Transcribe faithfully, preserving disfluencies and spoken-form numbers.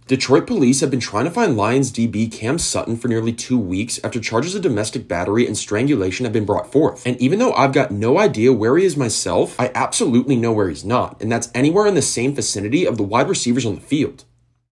Detroit police have been trying to find Lions D B Cam Sutton for nearly two weeks after charges of domestic battery and strangulation have been brought forth. And even though I've got no idea where he is myself, I absolutely know where he's not, and that's anywhere in the same vicinity of the wide receivers on the field.